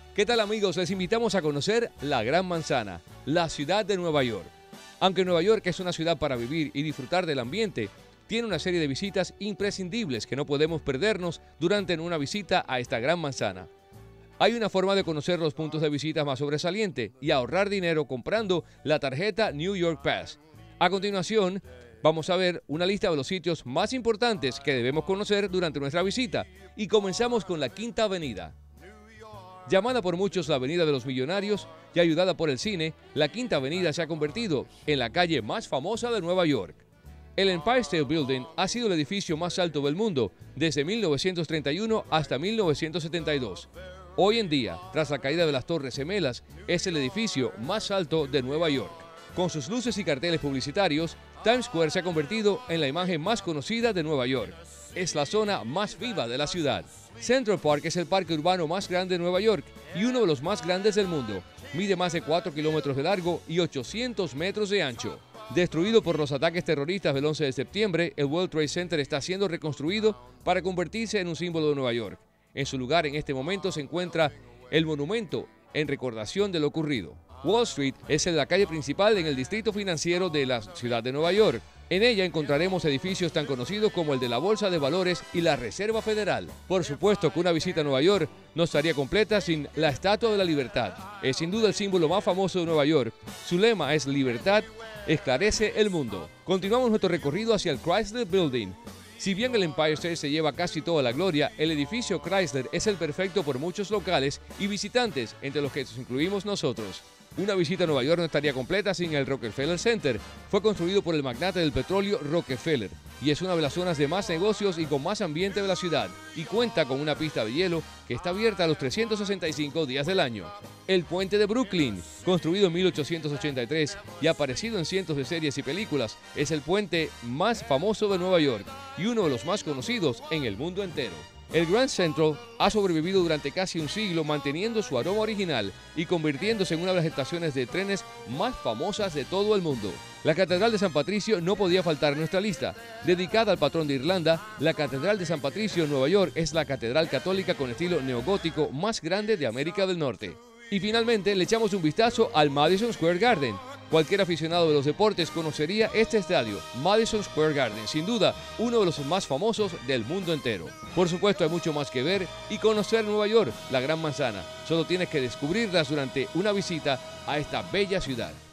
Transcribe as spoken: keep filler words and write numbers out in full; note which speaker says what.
Speaker 1: ¿Qué tal amigos? Les invitamos a conocer la Gran Manzana, la ciudad de Nueva York. Aunque Nueva York es una ciudad para vivir y disfrutar del ambiente, tiene una serie de visitas imprescindibles que no podemos perdernos durante una visita a esta Gran Manzana. Hay una forma de conocer los puntos de visita más sobresaliente y ahorrar dinero comprando la tarjeta New York Pass. A continuación, vamos a ver una lista de los sitios más importantes que debemos conocer durante nuestra visita y comenzamos con la Quinta Avenida. Llamada por muchos la Avenida de los Millonarios y ayudada por el cine, la Quinta Avenida se ha convertido en la calle más famosa de Nueva York. El Empire State Building ha sido el edificio más alto del mundo desde mil novecientos treinta y uno hasta mil novecientos setenta y dos. Hoy en día, tras la caída de las Torres Gemelas, es el edificio más alto de Nueva York. Con sus luces y carteles publicitarios, Times Square se ha convertido en la imagen más conocida de Nueva York. Es la zona más viva de la ciudad. Central Park es el parque urbano más grande de Nueva York y uno de los más grandes del mundo. Mide más de cuatro kilómetros de largo y ochocientos metros de ancho. Destruido por los ataques terroristas del once de septiembre, el World Trade Center está siendo reconstruido para convertirse en un símbolo de Nueva York. En su lugar, en este momento, se encuentra el monumento en recordación de lo ocurrido. Wall Street es la calle principal en el distrito financiero de la ciudad de Nueva York. En ella encontraremos edificios tan conocidos como el de la Bolsa de Valores y la Reserva Federal. Por supuesto que una visita a Nueva York no estaría completa sin la Estatua de la Libertad. Es sin duda el símbolo más famoso de Nueva York. Su lema es Libertad, esclarece el mundo. Continuamos nuestro recorrido hacia el Chrysler Building. Si bien el Empire State se lleva casi toda la gloria, el edificio Chrysler es el perfecto por muchos locales y visitantes, entre los que nos incluimos nosotros. Una visita a Nueva York no estaría completa sin el Rockefeller Center. Fue construido por el magnate del petróleo Rockefeller y es una de las zonas de más negocios y con más ambiente de la ciudad, y cuenta con una pista de hielo que está abierta a los trescientos sesenta y cinco días del año. El puente de Brooklyn, construido en mil ochocientos ochenta y tres y aparecido en cientos de series y películas, es el puente más famoso de Nueva York y uno de los más conocidos en el mundo entero. El Grand Central ha sobrevivido durante casi un siglo manteniendo su aroma original y convirtiéndose en una de las estaciones de trenes más famosas de todo el mundo. La Catedral de San Patricio no podía faltar en nuestra lista. Dedicada al patrón de Irlanda, la Catedral de San Patricio en Nueva York es la catedral católica con estilo neogótico más grande de América del Norte. Y finalmente le echamos un vistazo al Madison Square Garden. Cualquier aficionado de los deportes conocería este estadio, Madison Square Garden, sin duda uno de los más famosos del mundo entero. Por supuesto hay mucho más que ver y conocer Nueva York, la Gran Manzana. Solo tienes que descubrirlas durante una visita a esta bella ciudad.